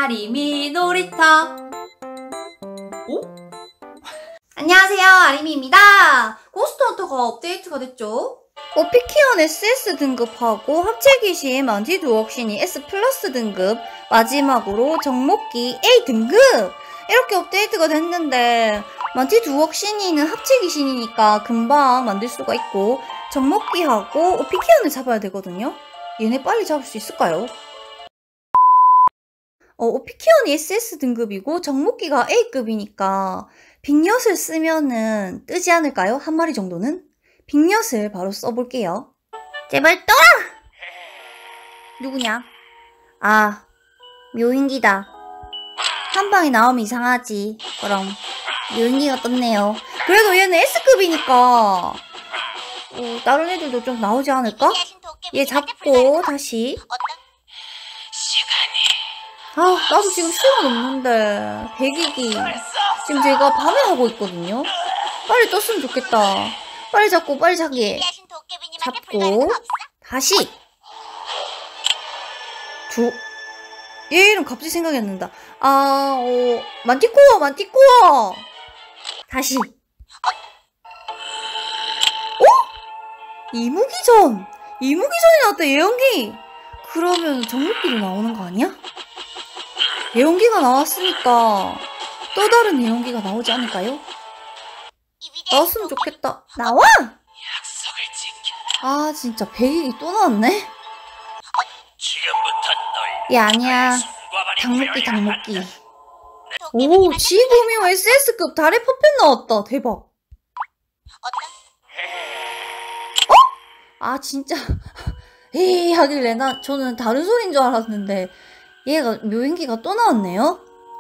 아리미 놀이터. 오? 안녕하세요, 아리미입니다. 고스트헌터가 업데이트가 됐죠? 오피키언 SS 등급하고 합체귀신 만티두억신이 S 플러스 등급, 마지막으로 정목기 A 등급! 이렇게 업데이트가 됐는데 만티두억신이는 합체귀신이니까 금방 만들 수가 있고 정목기하고 오피키언을 잡아야 되거든요? 얘네 빨리 잡을 수 있을까요? 오피키언이 SS 등급이고 정목기가 A급이니까 빅엿을 쓰면은 뜨지 않을까요? 한 마리 정도는? 빅엿을 바로 써볼게요. 제발 떠라! 누구냐? 아, 묘인기다. 한 방에 나오면 이상하지. 그럼 묘인기가 떴네요. 그래도 얘는 S급이니까 다른 애들도 좀 나오지 않을까? 얘 잡고 다시. 아, 나도 지금 시간 없는데. 배기기. 지금 제가 밤에 하고 있거든요. 빨리 떴으면 좋겠다. 빨리 잡고, 빨리 자기. 잡고, 다시. 얘 이름 갑자기 생각이 안 난다. 만티코어, 만티코어! 다시. 이무기전! 이무기전이 나왔다, 예언기! 그러면 정목기도 나오는 거 아니야? 예언기가 나왔으니까 또 다른 예언기가 나오지 않을까요? 나왔으면 좋겠다. 나와! 아, 진짜 배기기 또 나왔네? 얘 아니야. 당목기. 오, 지구미호 SS급 달의 퍼펫 나왔다. 대박. 아, 진짜. 에이 하길래 저는 다른 소리인 줄 알았는데 얘가 묘인기가 또 나왔네요?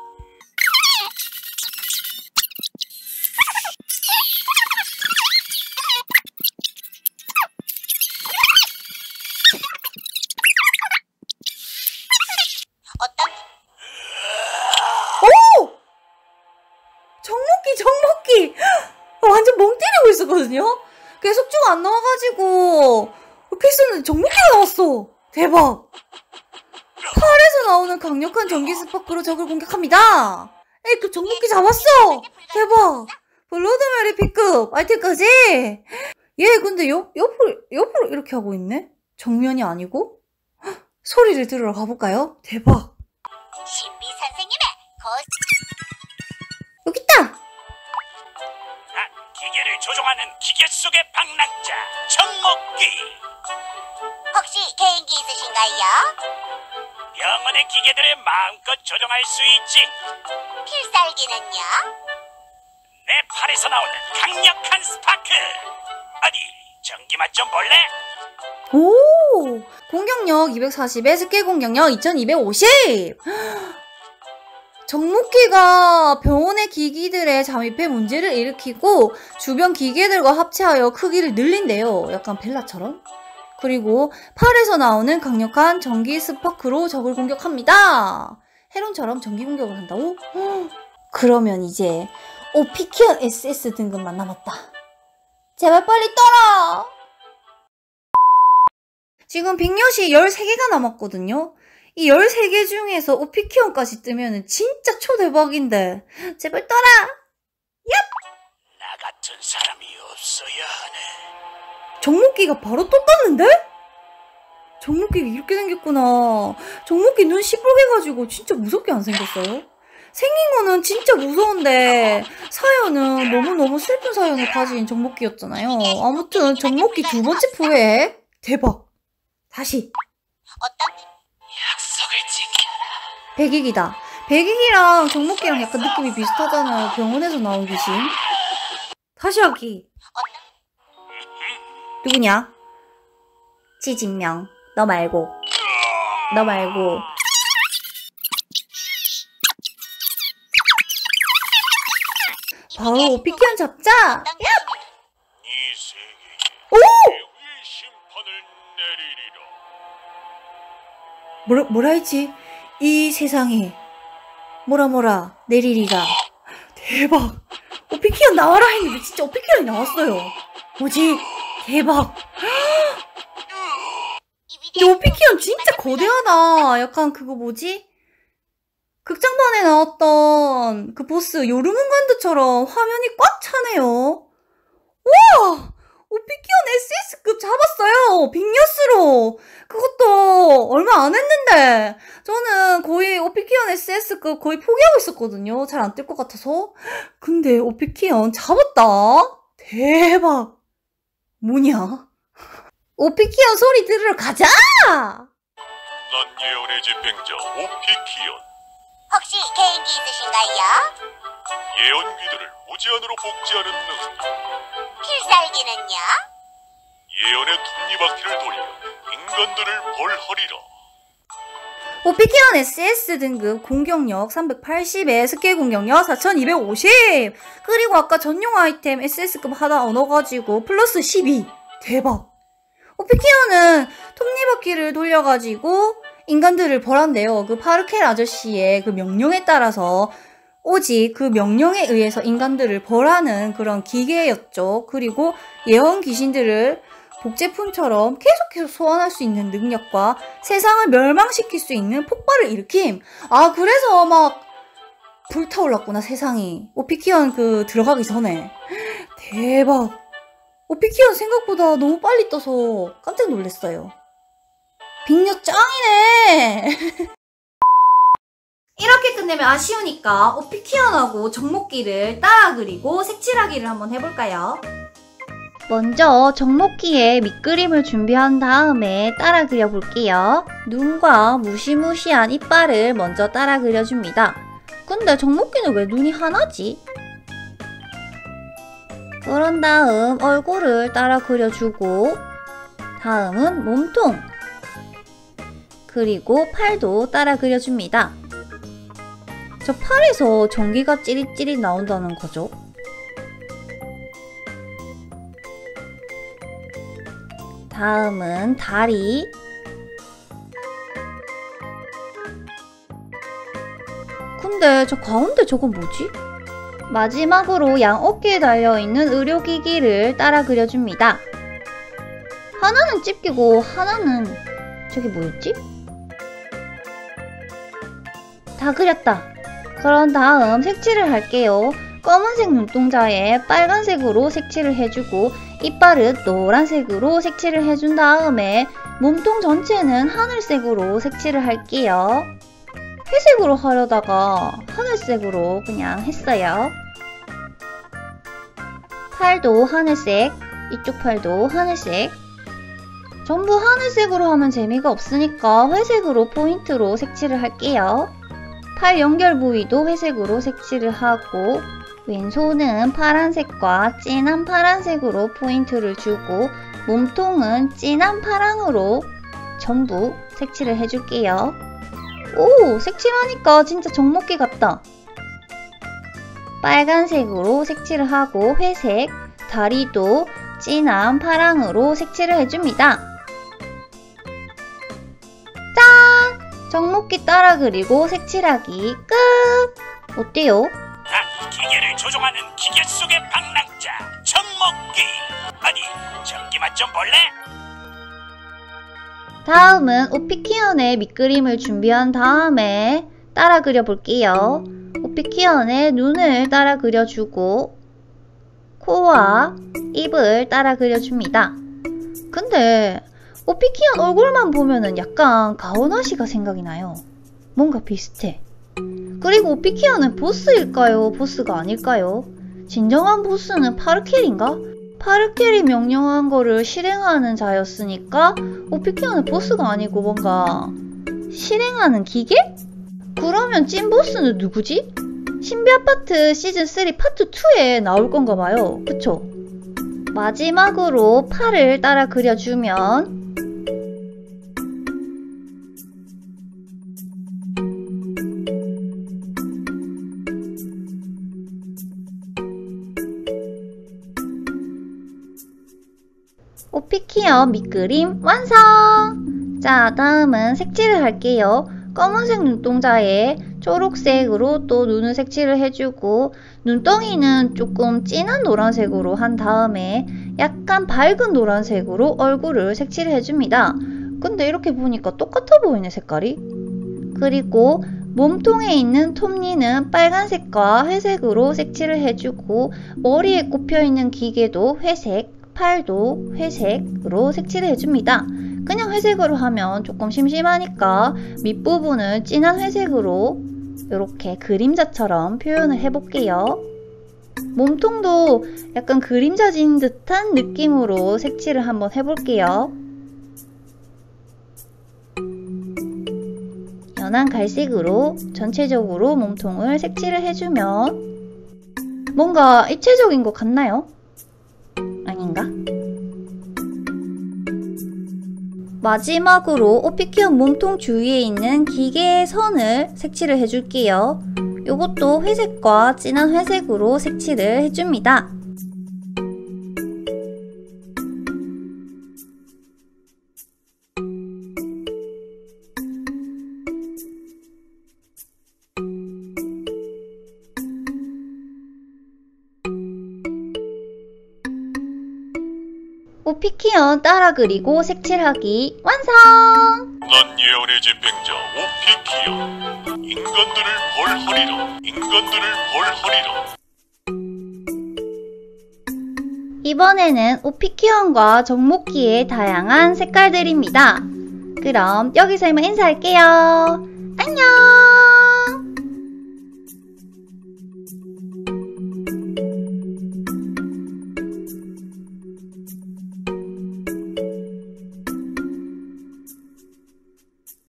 오! 정목기! 완전 멍 때리고 있었거든요? 계속 쭉 안 나와가지고 이렇게 했었는데 정목기가 나왔어! 대박! 팔에서 나오는 강력한 전기 스파크로 적을 공격합니다! 에이, 그 정목기 잡았어! 대박! 블러드메리 P급 아이템까지! 얘 근데 옆으로 이렇게 하고 있네? 정면이 아니고? 헉, 소리를 들으러 가볼까요? 대박! 신비 선생님의 여기 있다! 기계를 조종하는 기계 속의 방랑자 정목기. 혹시 개인기 있으신가요? 병원의 기계들을 마음껏 조종할 수 있지. 필살기는요? 내 팔에서 나오는 강력한 스파크. 어디 전기 맛 좀 볼래? 오! 공격력 240에 스킬 공격력 2250! 정목기가 병원의 기기들의 잠입해 문제를 일으키고 주변 기계들과 합체하여 크기를 늘린대요. 약간 벨라처럼. 그리고 팔에서 나오는 강력한 전기 스파크로 적을 공격합니다. 헤론처럼 전기 공격을 한다고? 그러면 이제 오피키언 SS 등급만 남았다. 제발 빨리 떠라! 지금 빅엿이 13개가 남았거든요. 이 13개 중에서 오피키언까지 뜨면은 진짜 초대박인데. 제발 떠라! 얍! 나 같은 사람이 없어야 하네. 정목기가 바로 또 떴는데? 정목기가 이렇게 생겼구나. 정목기 눈 시뻘게 가지고 진짜 무섭게 안 생겼어요? 생긴 거는 진짜 무서운데 사연은 너무너무 슬픈 사연을 가진 정목기였잖아요. 아무튼 정목기 두 번째 포획 대박. 다시 약속을 지켜라. 배기기다. 배기기랑 정목기랑 약간 느낌이 비슷하잖아요. 병원에서 나온 귀신. 다시 하기. 누구냐? 지진명. 너 말고. 바로 오피키언 잡자. 이 세계에 오! 최후의 심판을 내리리라. 뭐라 했지? 이 세상에 뭐라 내리리라. 대박. 오피키언 나와라 했는데 진짜 오피키언이 나왔어요. 뭐지? 대박. 이 오피키언 진짜 거대하다. 약간 그거 뭐지? 극장판에 나왔던 그 보스 요르문간드처럼 화면이 꽉 차네요. 우와! 오피키온 SS급 잡았어요. 빅뉴스로. 그것도 얼마 안 했는데 저는 거의 오피키온 SS급 거의 포기하고 있었거든요. 잘 안 뜰 것 같아서. 근데 오피키온 잡았다. 대박. 뭐냐? 오피키온 소리 들으러 가자! 난 예언의 집행자 오피키온. 혹시 개인기 있으신가요? 예언귀들을 무제한으로 복제하는 능력. 필살기는요? 예언의 톱니바퀴를 돌려 인간들을 벌하리라. 오피키온 SS 등급 공격력 380에 스킬 공격력 4250. 그리고 아까 전용 아이템 SS급 하나 얻어가지고 플러스 12. 대박. 오피키온은 톱니바퀴를 돌려가지고 인간들을 벌한대요. 그 파르켈 아저씨의 그 명령에 따라서 오직 그 명령에 의해서 인간들을 벌하는 그런 기계였죠. 그리고 예언 귀신들을 복제품처럼 계속 소환할 수 있는 능력과 세상을 멸망시킬 수 있는 폭발을 일으킴. 아, 그래서 막 불타올랐구나, 세상이. 오피키온 그 들어가기 전에. 대박. 오피키온 생각보다 너무 빨리 떠서 깜짝 놀랐어요. 빅뉴 짱이네. 이렇게 끝내면 아쉬우니까 오피키온하고 정목기를 따라 그리고 색칠하기를 한번 해볼까요? 먼저 정목기에 밑그림을 준비한 다음에 따라 그려볼게요. 눈과 무시무시한 이빨을 먼저 따라 그려줍니다. 근데 정목기는 왜 눈이 하나지? 그런 다음 얼굴을 따라 그려주고 다음은 몸통 그리고 팔도 따라 그려줍니다. 저 팔에서 전기가 찌릿찌릿 나온다는 거죠. 다음은 다리. 근데 저 가운데 저건 뭐지? 마지막으로 양 어깨에 달려있는 의료기기를 따라 그려줍니다. 하나는 집게고 하나는 저게 뭐였지? 다 그렸다. 그런 다음 색칠을 할게요. 검은색 눈동자에 빨간색으로 색칠을 해주고 이빨은 노란색으로 색칠을 해준 다음에 몸통 전체는 하늘색으로 색칠을 할게요. 회색으로 하려다가 하늘색으로 그냥 했어요. 팔도 하늘색, 이쪽 팔도 하늘색. 전부 하늘색으로 하면 재미가 없으니까 회색으로 포인트로 색칠을 할게요. 팔 연결 부위도 회색으로 색칠을 하고 왼손은 파란색과 진한 파란색으로 포인트를 주고 몸통은 진한 파랑으로 전부 색칠을 해줄게요. 오! 색칠하니까 진짜 정목기 같다. 빨간색으로 색칠을 하고 회색, 다리도 진한 파랑으로 색칠을 해줍니다. 짠! 정목기 따라 그리고 색칠하기 끝! 어때요? 기계를 조종하는 기계 속의 방랑자 정목기. 아니, 전기맛 좀 볼래? 다음은 오피키온의 밑그림을 준비한 다음에 따라 그려볼게요. 오피키온의 눈을 따라 그려주고 코와 입을 따라 그려줍니다. 근데 오피키온 얼굴만 보면은 약간 가오나시가 생각이 나요. 뭔가 비슷해. 그리고 오피키온은 보스일까요? 보스가 아닐까요? 진정한 보스는 파르켈인가? 파르켈이 명령한 거를 실행하는 자였으니까 오피키온은 보스가 아니고 뭔가 실행하는 기계? 그러면 찐 보스는 누구지? 신비아파트 시즌3 파트 2에 나올 건가 봐요. 그쵸? 마지막으로 팔을 따라 그려주면 오피키온 밑그림 완성! 자, 다음은 색칠을 할게요. 검은색 눈동자에 초록색으로 또 눈을 색칠을 해주고 눈덩이는 조금 진한 노란색으로 한 다음에 약간 밝은 노란색으로 얼굴을 색칠을 해줍니다. 근데 이렇게 보니까 똑같아 보이네, 색깔이. 그리고 몸통에 있는 톱니는 빨간색과 회색으로 색칠을 해주고 머리에 꼽혀있는 기계도 회색, 팔도 회색으로 색칠을 해줍니다. 그냥 회색으로 하면 조금 심심하니까 밑부분을 진한 회색으로 이렇게 그림자처럼 표현을 해볼게요. 몸통도 약간 그림자진 듯한 느낌으로 색칠을 한번 해볼게요. 연한 갈색으로 전체적으로 몸통을 색칠을 해주면 뭔가 입체적인 것 같나요? 아닌가? 마지막으로 오피키언 몸통 주위에 있는 기계의 선을 색칠을 해줄게요. 이것도 회색과 진한 회색으로 색칠을 해줍니다. 오피키언 따라 그리고 색칠하기 완성! 난 예언의 집행자 오피키언. 인간들을 벌하리라. 인간들을 벌하리라. 이번에는 오피키언과 정목기의 다양한 색깔들입니다. 그럼 여기서 이만 인사할게요. 안녕!